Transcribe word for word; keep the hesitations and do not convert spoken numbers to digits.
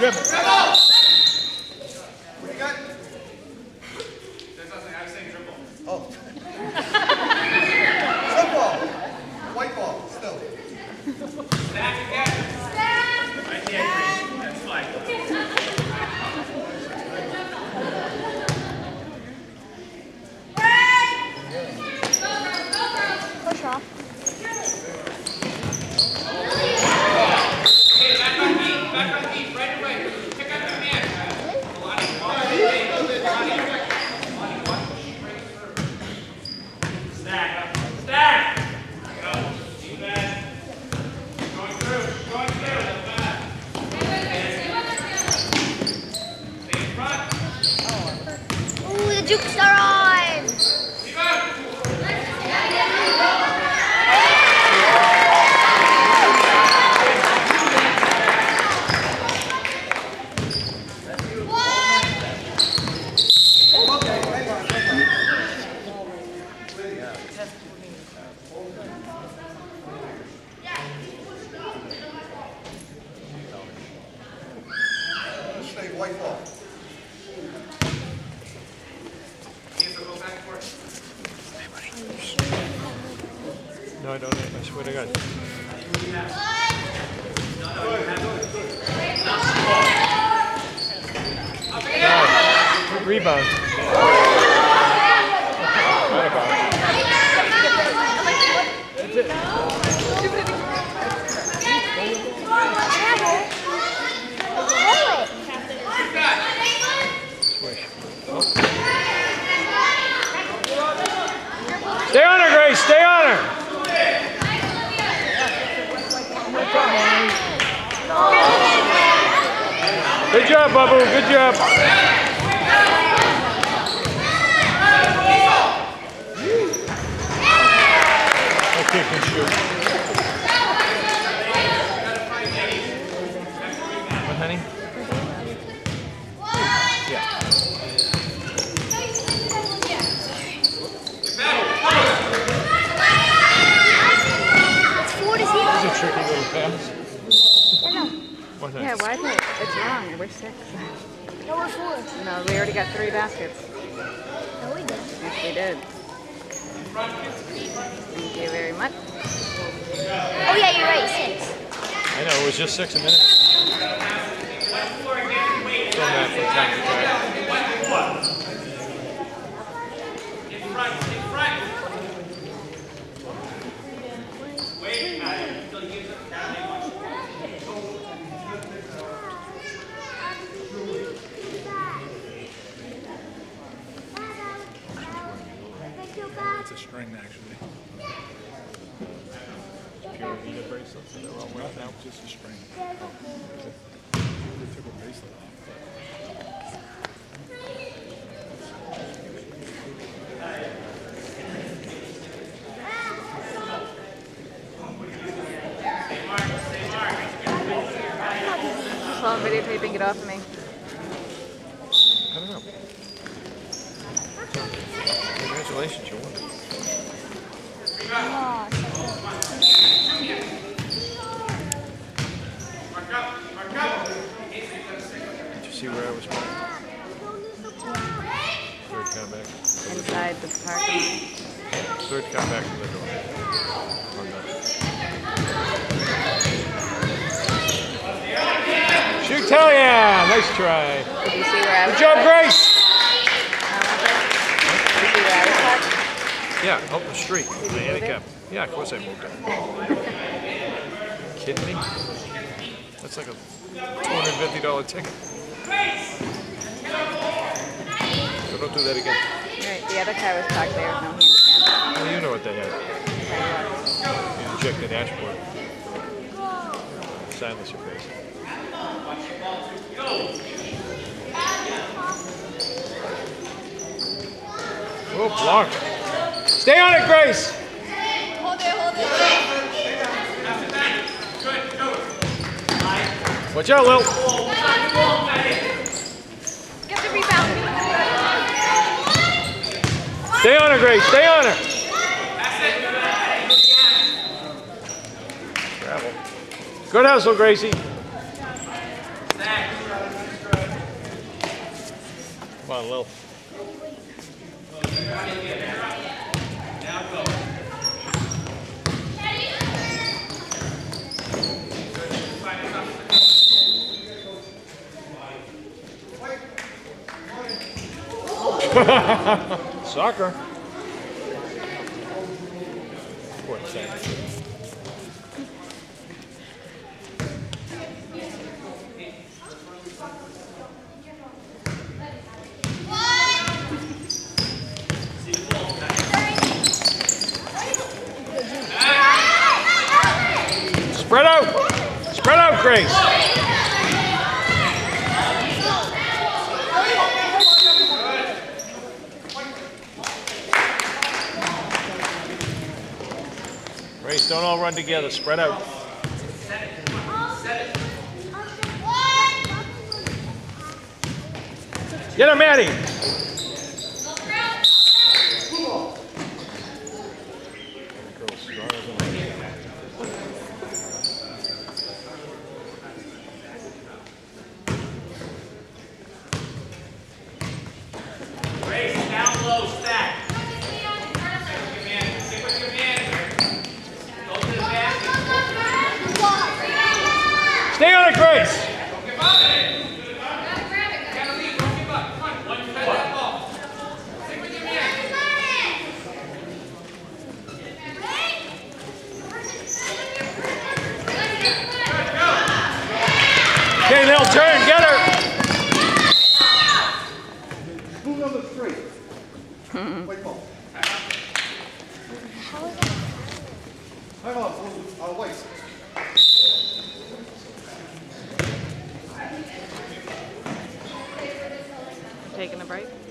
Dribble. What do you got? There's nothing. I was saying dribble. Oh. Football. White ball. Still. Stack again. Stack. Right there, Gracie. That's fine. Push off. Okay, back on deep. Back on deep. Right away. Pick up your man. Lonnie, Lonnie, Lonnie. Lonnie, watch the straight through. Stack. Stack. Go. Deep man. Going through. Going through. Back. Stay in front. Ooh, the jukes are on. Keep up. White ball. No, I don't. I swear to God. No. Rebound. Right about. That's it. Stay on her, Grace. Stay on her. Good job, Bubba. Good job. That kid can shoot. What, honey? Yeah. This is a tricky little pass. Yeah, why is it? It's wrong. We're six. No, we're four. No, we already got three baskets. No, we didn't. Yes, we did. Thank you very much. Oh, yeah, you're right. Six. I know, it was just six a minute. Still not from time to time. In front. In front. Wait, Matt. Until he gives up down there. It's a string, actually. Pure Vita bracelets, so they're all Well, worth now now. just a string. Oh. They took a bracelet off. So I'm videotaping it off of me. I don't know. Congratulations, you won. Oh, Did you see where I was playing? Third count back. Inside the parking. Third count back from the door. On that. Shoot, Talia! Nice try. Did you see where I was? Good job, Grace! Did you see where I was parked? Yeah, up the street. Did The you move handicap. Yeah, of course I moved it. Kidding me? That's like a two hundred fifty dollar ticket. So don't do that again. Right, the other car was parked there with no handicap. Well, you know what they had. You check the dashboard. Silence your face. Oh, block. Stay on it, Grace! hold it, hold it. Watch out, Lil. Get the rebound. Stay on her, Grace. Stay on her. Travel. Good hustle, Gracie. Come on, Lil. Now go. Soccer. Poor thing. Spread out! Spread out, Grace! Grace, don't all run together. Spread out. Get him, Maddie! Grace, down low, stack. Stick with your man. Go to the basket. Stay on it, Grace! Don't give up, man. You gotta leave, don't give up. Come on, one defend that ball. Stick with your man. Good, go. Okay, Lil, turn, get her! Move number three. White ball. Hang on, uh, white. Taking a break.